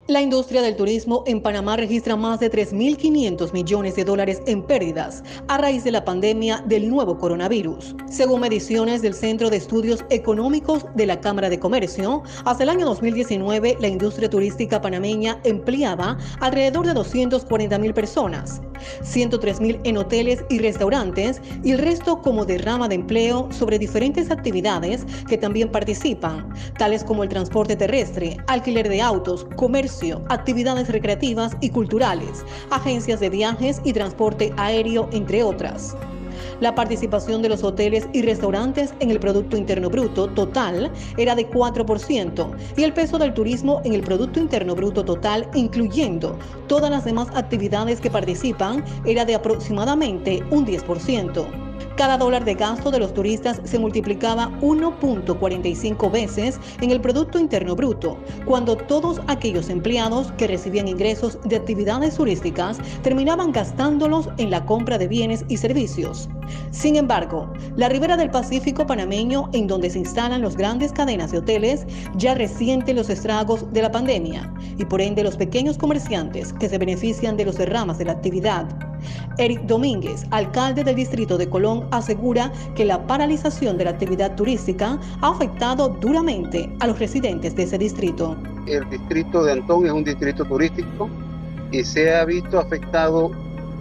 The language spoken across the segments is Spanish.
La industria del turismo en Panamá registra más de 3.500 millones de dólares en pérdidas a raíz de la pandemia del nuevo coronavirus. Según mediciones del Centro de Estudios Económicos de la Cámara de Comercio, hasta el año 2019 la industria turística panameña empleaba alrededor de 240.000 personas, 103.000 en hoteles y restaurantes y el resto como derrama de empleo sobre diferentes actividades que también participan, tales como el transporte terrestre, alquiler de autos, comercio, actividades recreativas y culturales, agencias de viajes y transporte aéreo, entre otras. La participación de los hoteles y restaurantes en el Producto Interno Bruto total era de 4% y el peso del turismo en el Producto Interno Bruto total, incluyendo todas las demás actividades que participan, era de aproximadamente un 10%. Cada dólar de gasto de los turistas se multiplicaba 1.45 veces en el Producto Interno Bruto, cuando todos aquellos empleados que recibían ingresos de actividades turísticas terminaban gastándolos en la compra de bienes y servicios. Sin embargo, la ribera del Pacífico panameño, en donde se instalan las grandes cadenas de hoteles, ya resiente los estragos de la pandemia y por ende los pequeños comerciantes que se benefician de los derramas de la actividad. Eric Domínguez, alcalde del distrito de Colón, asegura que la paralización de la actividad turística ha afectado duramente a los residentes de ese distrito. El distrito de Antón es un distrito turístico y se ha visto afectado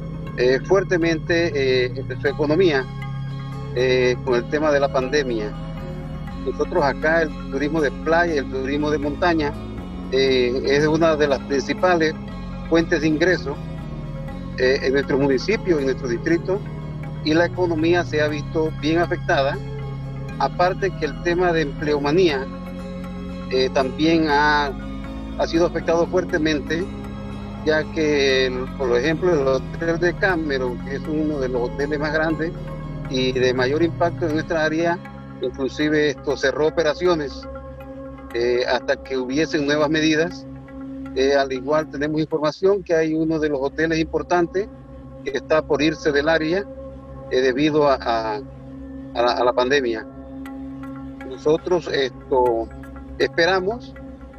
fuertemente su economía con el tema de la pandemia. Nosotros acá el turismo de playa, el turismo de montaña es una de las principales fuentes de ingresos en nuestro municipio, en nuestro distrito, y la economía se ha visto bien afectada, aparte que el tema de empleomanía también ha sido afectado fuertemente, ya que, por ejemplo, el hotel de Cameron, que es uno de los hoteles más grandes y de mayor impacto en nuestra área, inclusive cerró operaciones hasta que hubiesen nuevas medidas. Al igual tenemos información que hay uno de los hoteles importantes que está por irse del área debido a la pandemia. Nosotros esperamos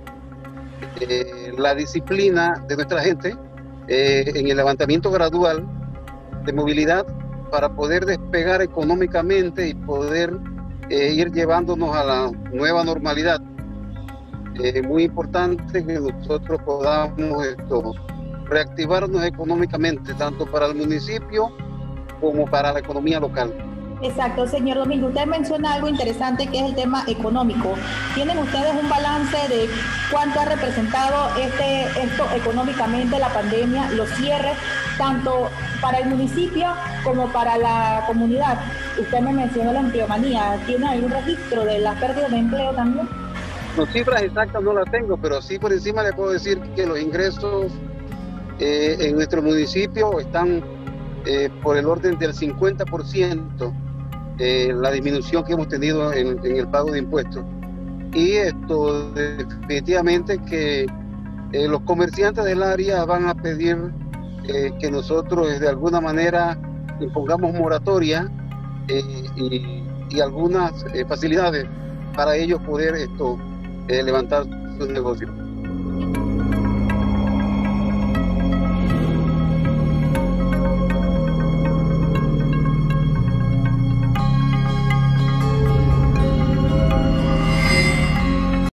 la disciplina de nuestra gente en el levantamiento gradual de movilidad para poder despegar económicamente y poder ir llevándonos a la nueva normalidad. Muy importante que nosotros podamos reactivarnos económicamente, tanto para el municipio como para la economía local. Exacto, señor Domingo. Usted menciona algo interesante que es el tema económico. ¿Tienen ustedes un balance de cuánto ha representado esto económicamente la pandemia, los cierres, tanto para el municipio como para la comunidad? Usted me mencionó la empleomanía. ¿Tiene algún registro de las pérdidas de empleo también? Las cifras exactas no las tengo, pero sí por encima le puedo decir que los ingresos en nuestro municipio están por el orden del 50%, la disminución que hemos tenido en el pago de impuestos. Y esto definitivamente que los comerciantes del área van a pedir que nosotros de alguna manera impongamos moratoria y algunas facilidades para ellos poder levantar sus negocios.